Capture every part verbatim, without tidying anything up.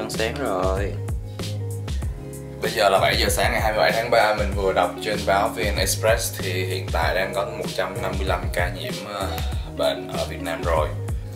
ăn sáng rồi. Bây giờ là bảy giờ sáng ngày hai mươi bảy tháng ba. Mình vừa đọc trên báo vê en Express thì hiện tại đang có một trăm năm mươi lăm ca nhiễm bệnh ở Việt Nam rồi.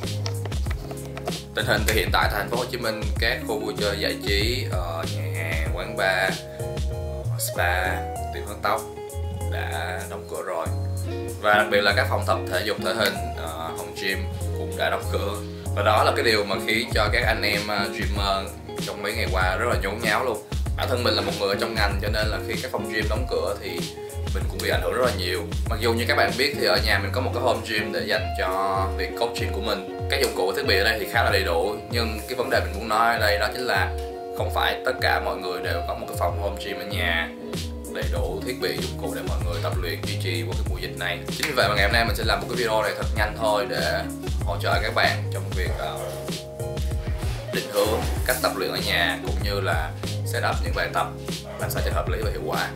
Tình hình thì hiện tại thành phố Hồ Chí Minh, các khu vui chơi giải trí, nhà hàng, quán bar, spa, tiệm hớt tóc đã đóng cửa rồi. Và đặc biệt là các phòng tập thể dục thể hình, phòng gym cũng đã đóng cửa. Và đó là cái điều mà khiến cho các anh em gymer trong mấy ngày qua rất là nhốn nháo luôn. Bản thân mình là một người ở trong ngành cho nên là khi các phòng gym đóng cửa thì mình cũng bị ảnh hưởng rất là nhiều. Mặc dù như các bạn biết thì ở nhà mình có một cái home gym để dành cho việc coaching của mình. Các dụng cụ thiết bị ở đây thì khá là đầy đủ, nhưng cái vấn đề mình muốn nói ở đây đó chính là không phải tất cả mọi người đều có một cái phòng home gym ở nhà đầy đủ thiết bị dụng cụ để mọi người tập luyện duy trì qua cái mùa dịch này. Chính vì vậy mà ngày hôm nay mình sẽ làm một cái video này thật nhanh thôi để hỗ trợ các bạn trong việc uh, định hướng cách tập luyện ở nhà cũng như là set up những bài tập làm sao cho hợp lý và hiệu quả.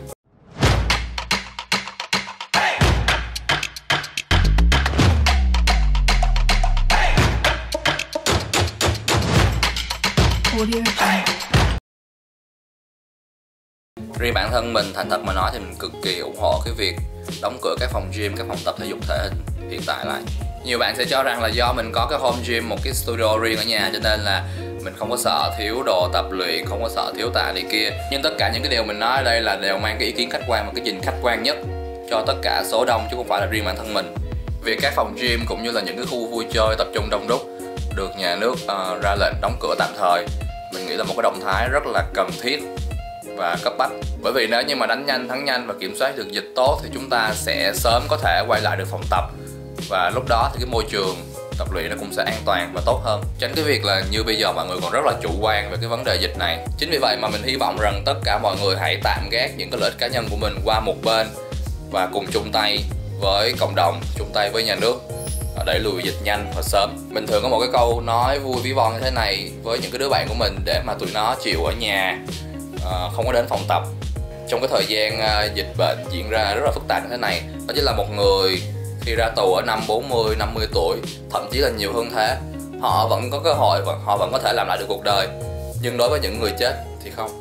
Riêng bản thân mình, thành thật mà nói thì mình cực kỳ ủng hộ cái việc đóng cửa các phòng gym, các phòng tập thể dục thể hình hiện tại lại. Nhiều bạn sẽ cho rằng là do mình có cái home gym, một cái studio riêng ở nhà cho nên là mình không có sợ thiếu đồ tập luyện, không có sợ thiếu tạ này kia. Nhưng tất cả những cái điều mình nói ở đây là đều mang cái ý kiến khách quan và cái nhìn khách quan nhất cho tất cả số đông chứ không phải là riêng bản thân mình. Việc các phòng gym cũng như là những cái khu vui chơi tập trung đông đúc được nhà nước uh, ra lệnh đóng cửa tạm thời, mình nghĩ là một cái động thái rất là cần thiết và cấp bách. Bởi vì nếu như mà đánh nhanh thắng nhanh và kiểm soát được dịch tốt thì chúng ta sẽ sớm có thể quay lại được phòng tập, và lúc đó thì cái môi trường tập luyện nó cũng sẽ an toàn và tốt hơn, tránh cái việc là như bây giờ mọi người còn rất là chủ quan về cái vấn đề dịch này. Chính vì vậy mà mình hy vọng rằng tất cả mọi người hãy tạm gác những cái lợi ích cá nhân của mình qua một bên và cùng chung tay với cộng đồng, chung tay với nhà nước đẩy lùi dịch nhanh và sớm. Mình thường có một cái câu nói vui ví von như thế này với những cái đứa bạn của mình để mà tụi nó chịu ở nhà, không có đến phòng tập trong cái thời gian dịch bệnh diễn ra rất là phức tạp như thế này. Đó chính là một người khi ra tù ở năm bốn mươi, năm mươi tuổi, thậm chí là nhiều hơn thế, họ vẫn có cơ hội và họ vẫn có thể làm lại được cuộc đời. Nhưng đối với những người chết thì không.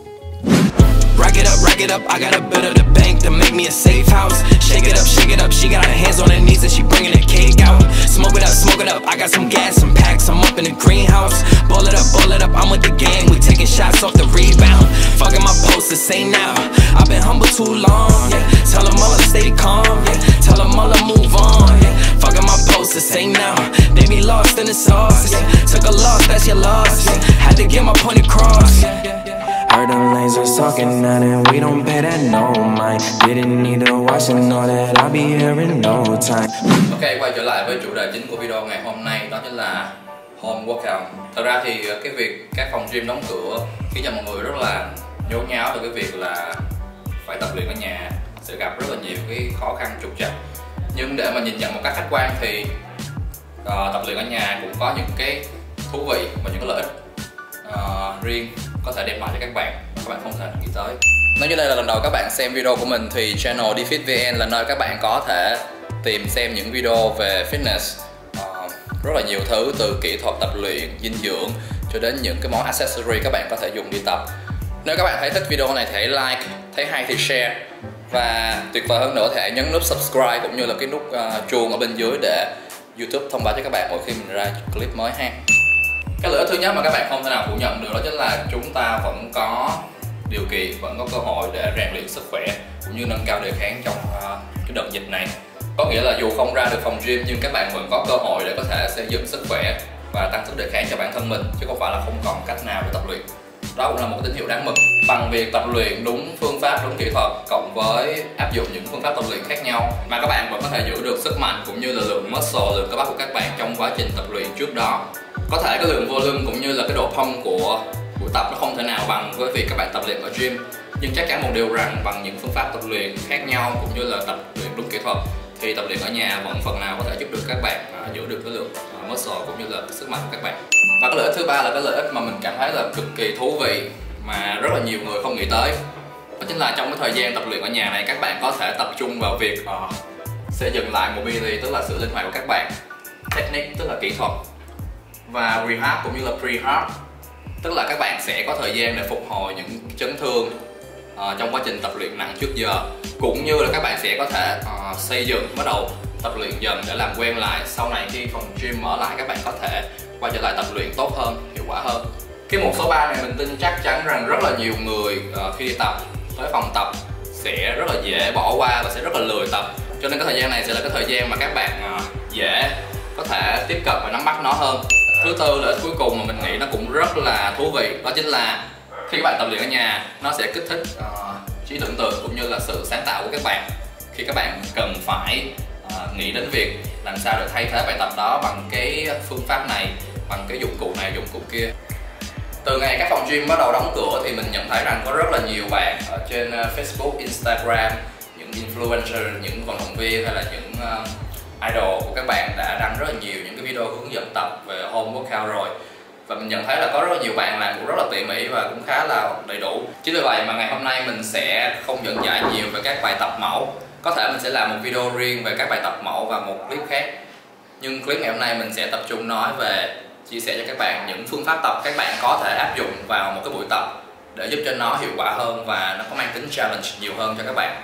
Rack it up, rack it up, I got a bit of the bank to make me a safe house. Shake it up, shake it up, she got her hands on her knees and she bringing the cake out. Smoke it up, smoke it up, I got some gas, some packs, I'm up in the greenhouse. Ball it up, ball it up, I'm with the gang, we taking shots off the rebound. Fucking my posters, say now, I've been humble too long, yeah. Tell them all I stay calm, yeah. Tell them all I move on, yeah. Fucking my posters, say now, they be lost in the sauce, yeah. Took a loss, that's your loss, yeah. Had to get my point across, yeah. Heard them lasers talking now and we don't pay that no mind. Didn't need to watch and know that I'll be here in no time. Ok, quay trở lại với chủ đề chính của video ngày hôm nay, đó chính là home workout. Thật ra thì cái việc các phòng gym đóng cửa khiến cho mọi người rất là nhốn nháo về cái việc là phải tập luyện ở nhà, sẽ gặp rất là nhiều cái khó khăn trục trặc. Nhưng để mà nhìn nhận một cách khách quan thì uh, tập luyện ở nhà cũng có những cái thú vị và những cái lợi ích uh, riêng có thể đem lại cho các bạn các bạn không thể nghĩ tới. Nếu như đây là lần đầu các bạn xem video của mình thì channel DFit vê en là nơi các bạn có thể tìm xem những video về fitness, uh, rất là nhiều thứ từ kỹ thuật tập luyện, dinh dưỡng cho đến những cái món accessory các bạn có thể dùng đi tập. Nếu các bạn thấy thích video này thì hãy like, thấy hay thì share, và tuyệt vời hơn nữa thì hãy nhấn nút subscribe cũng như là cái nút uh, chuông ở bên dưới để YouTube thông báo cho các bạn mỗi khi mình ra clip mới ha. Cái lợi ích thứ nhất mà các bạn không thể nào phủ nhận được đó chính là chúng ta vẫn có điều kiện, vẫn có cơ hội để rèn luyện sức khỏe cũng như nâng cao đề kháng trong uh, cái đợt dịch này. Có nghĩa là dù không ra được phòng gym nhưng các bạn vẫn có cơ hội để có thể xây dựng sức khỏe và tăng sức đề kháng cho bản thân mình, chứ không phải là không còn cách nào để tập luyện. Đó cũng là một tín hiệu đáng mừng. Bằng việc tập luyện đúng phương pháp, đúng kỹ thuật cộng với áp dụng những phương pháp tập luyện khác nhau mà các bạn vẫn có thể giữ được sức mạnh cũng như là lượng muscle, lượng cơ bắp của các bạn trong quá trình tập luyện trước đó. Có thể cái lượng volume cũng như là cái độ pump của buổi tập nó không thể nào bằng với việc các bạn tập luyện ở gym, nhưng chắc chắn một điều rằng bằng những phương pháp tập luyện khác nhau cũng như là tập luyện đúng kỹ thuật thì tập luyện ở nhà vẫn phần nào có thể giúp được các bạn uh, giữ được cái lượng uh, muscle cũng như là cái sức mạnh của các bạn. Và cái lợi ích thứ ba là cái lợi ích mà mình cảm thấy là cực kỳ thú vị mà rất là nhiều người không nghĩ tới. Đó chính là trong cái thời gian tập luyện ở nhà này các bạn có thể tập trung vào việc uh, xây dựng lại mobility, tức là sự linh hoạt của các bạn, technique tức là kỹ thuật, và rehab cũng như là prehab Tức là các bạn sẽ có thời gian để phục hồi những chấn thương uh, trong quá trình tập luyện nặng trước giờ, cũng như là các bạn sẽ có thể uh, xây dựng, bắt đầu tập luyện dần để làm quen lại. Sau này khi phòng gym mở lại, các bạn có thể quay trở lại tập luyện tốt hơn, hiệu quả hơn. Cái mục số ba này mình tin chắc chắn rằng rất là nhiều người uh, khi đi tập tới phòng tập sẽ rất là dễ bỏ qua và sẽ rất là lười tập. Cho nên cái thời gian này sẽ là cái thời gian mà các bạn uh, dễ có thể tiếp cận và nắm bắt nó hơn. Thứ tư, lợi ích cuối cùng mà mình nghĩ nó cũng rất là thú vị, đó chính là khi các bạn tập luyện ở nhà, nó sẽ kích thích uh, trí tưởng tượng cũng như là sự sáng tạo của các bạn. Khi các bạn cần phải uh, nghĩ đến việc làm sao để thay thế bài tập đó bằng cái phương pháp này, bằng cái dụng cụ này, dụng cụ kia. Từ ngày các phòng gym bắt đầu đóng cửa thì mình nhận thấy rằng có rất là nhiều bạn ở trên uh, Facebook, Instagram, những influencer, những vận động viên hay là những uh, idol của các bạn đã đăng rất là nhiều những cái video hướng dẫn tập về home workout rồi. Và mình nhận thấy là có rất là nhiều bạn làm cũng rất là tỉ mỉ và cũng khá là đầy đủ. Chính vì vậy mà ngày hôm nay mình sẽ không dẫn giải nhiều về các bài tập mẫu. Có thể mình sẽ làm một video riêng về các bài tập mẫu và một clip khác. Nhưng clip ngày hôm nay mình sẽ tập trung nói về chia sẻ cho các bạn những phương pháp tập các bạn có thể áp dụng vào một cái buổi tập để giúp cho nó hiệu quả hơn và nó có mang tính challenge nhiều hơn cho các bạn.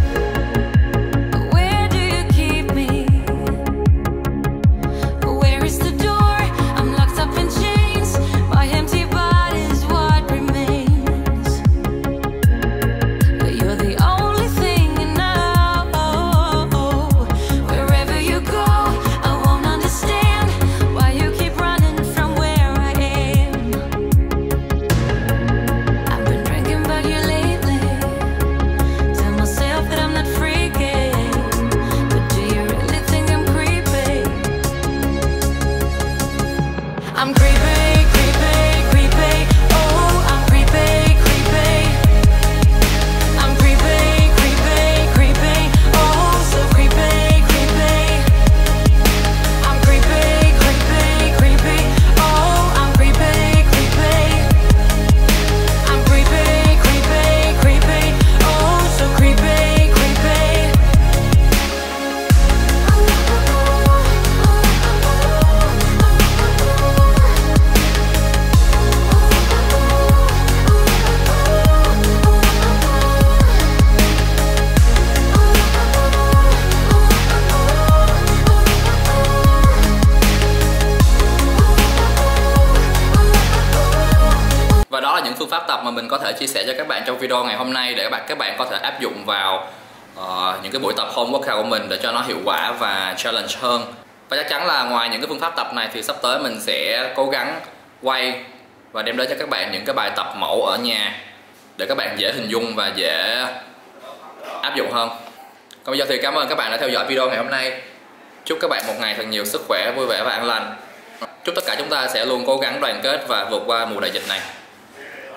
Where tập mà mình có thể chia sẻ cho các bạn trong video ngày hôm nay để các bạn các bạn có thể áp dụng vào uh, những cái buổi tập home workout của mình để cho nó hiệu quả và challenge hơn. Và chắc chắn là ngoài những cái phương pháp tập này thì sắp tới mình sẽ cố gắng quay và đem đến cho các bạn những cái bài tập mẫu ở nhà để các bạn dễ hình dung và dễ áp dụng hơn. Còn bây giờ thì cảm ơn các bạn đã theo dõi video ngày hôm nay. Chúc các bạn một ngày thật nhiều sức khỏe, vui vẻ và an lành. Chúc tất cả chúng ta sẽ luôn cố gắng đoàn kết và vượt qua mùa đại dịch này.